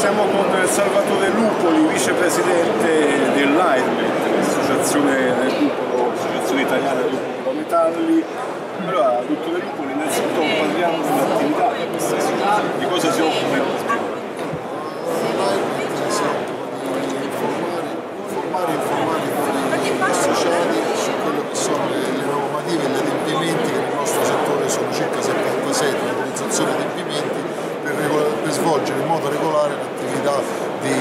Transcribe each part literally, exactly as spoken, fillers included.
siamo con Salvatore Lupoli, vicepresidente dell'AIRMET, l'associazione del Lupolo, l'associazione italiana del Lupolo Metalli. Allora, dottore Lupoli, innanzitutto parliamo dell'attività di questa associazione, di cosa si occupa in questo momento? L'AIRMET si occupa di informare, informare, informare gli associati su quello che sono le, le normative e gli adempimenti che nel nostro settore sono circa settantasei di autorizzazioni e adempimenti per, per svolgere in modo regolare l'attività di,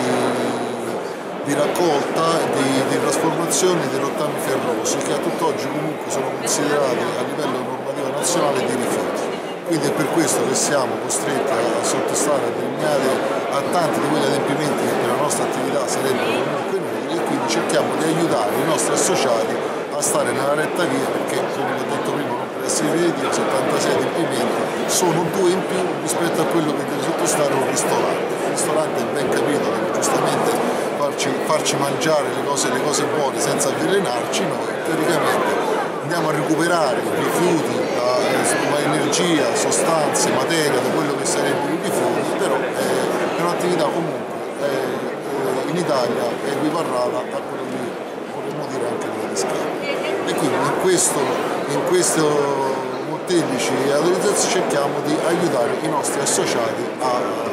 di raccolta, di, di trasformazione di rottami ferrosi che a tutt'oggi comunque sono considerati a livello normativo nazionale di rifiuti. Quindi è per questo che siamo costretti a sottostare a determinati, a tanti di quegli adempimenti che per la nostra attività sarebbero comunque inutili, e quindi cerchiamo di aiutare i nostri associati a stare nella retta via, perché come ho detto prima, non per essere ripetitivo, settantasei adempimenti sono due in più rispetto a quello che deve sottostare un ristorante. Il ristorante è ben capito che giustamente farci, farci mangiare le cose, le cose buone senza avvelenarci, noi teoricamente andiamo a recuperare rifiuti, energia, sostanze, materia, da quello che sarebbero i rifiuti, però è un'attività comunque è, in Italia è equiparata a quello che potremmo dire anche nella discarica. E quindi in questo, in questo molteplici autorizzazioni cerchiamo di aiutare i nostri associati a,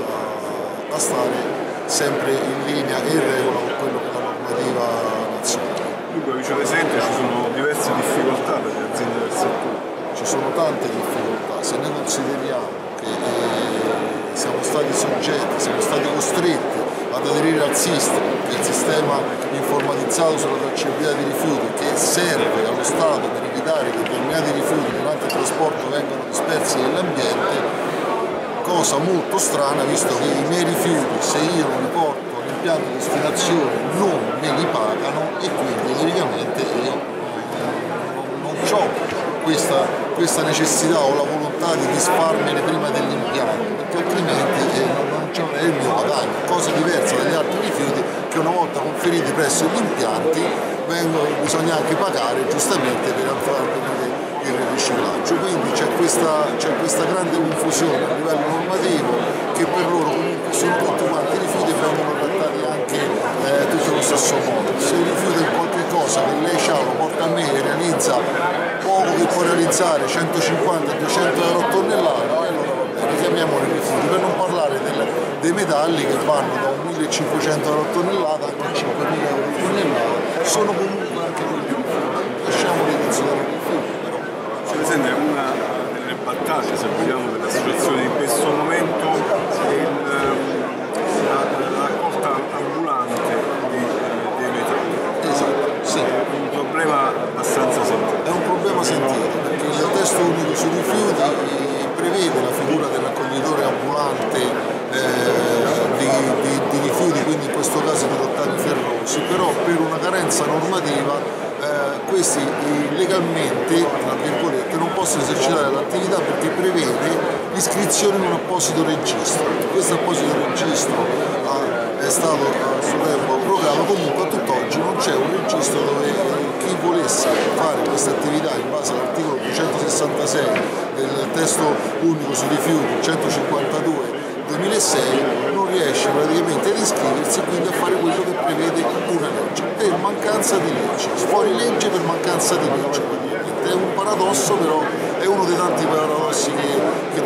a stare sempre in linea e in regola con quello che è la normativa nazionale. Dunque, vicepresidente, ci sono diverse difficoltà per le aziende del settore. Ci sono tante difficoltà, se noi consideriamo che eh, siamo stati soggetti, siamo stati costretti ad aderire al SISTRI, che è il sistema informatizzato sulla tracciabilità dei rifiuti, che serve allo Stato per evitare che determinati rifiuti durante il trasporto vengano dispersi nell'ambiente, cosa molto strana visto che i miei rifiuti, se io non li porto all'impianto di destinazione, non me li pagano e quindi teoricamente io non ho questa, questa necessità o la volontà di disfarmene prima dell'impianto, perché altrimenti eh, non ci avrei il mio guadagno, cosa diversa dagli altri rifiuti che una volta conferiti presso gli impianti vengono, bisogna anche pagare giustamente per far venire il riciclaggio. Quindi c'è questa, c'è questa grande confusione a livello normativo che per loro comunque sono tutti quanti rifiuti e vengono trattati anche eh, tutti allo stesso modo. Se il rifiuto è qualche cosa che lei ha, lo porta a me e realizza poco che può realizzare centocinquanta duecento euro a tonnellata, allora va bene, chiamiamoli rifiuti, per non parlare del, dei metalli che vanno da un millecinquecento euro a tonnellata anche a cinquemila euro a tonnellata, sono comunque anche quelli rifiuti, lasciamoli considerare rifiuti però. Presidente, una delle battaglie, se vogliamo, dell'associazione in questo momento è il, la, la raccolta ambulante di, dei metalli. Esatto, sì. È un problema abbastanza sentito. È un problema sentito, perché il testo unico sui rifiuti prevede la figura del raccoglitore ambulante eh, di, di, di rifiuti, quindi in questo caso di rottami ferrosi, però per una carenza normativa eh, questi eh, legalmente, tra virgolette, non possono esercitare l'attività perché prevede l'iscrizione in un apposito registro. Questo apposito registro eh, è stato a suo tempo abrogato, comunque a tutt'oggi non c'è un registro dove eh, chi volesse fare questa attività in base all'articolo duecentosessantasei del testo unico sui rifiuti centocinquantadue duemilasei non riesce praticamente ad iscriversi e quindi a fare quello che prevede una legge per mancanza di legge, fuori legge per mancanza di legge. È un paradosso, però è uno dei tanti paradossi che, che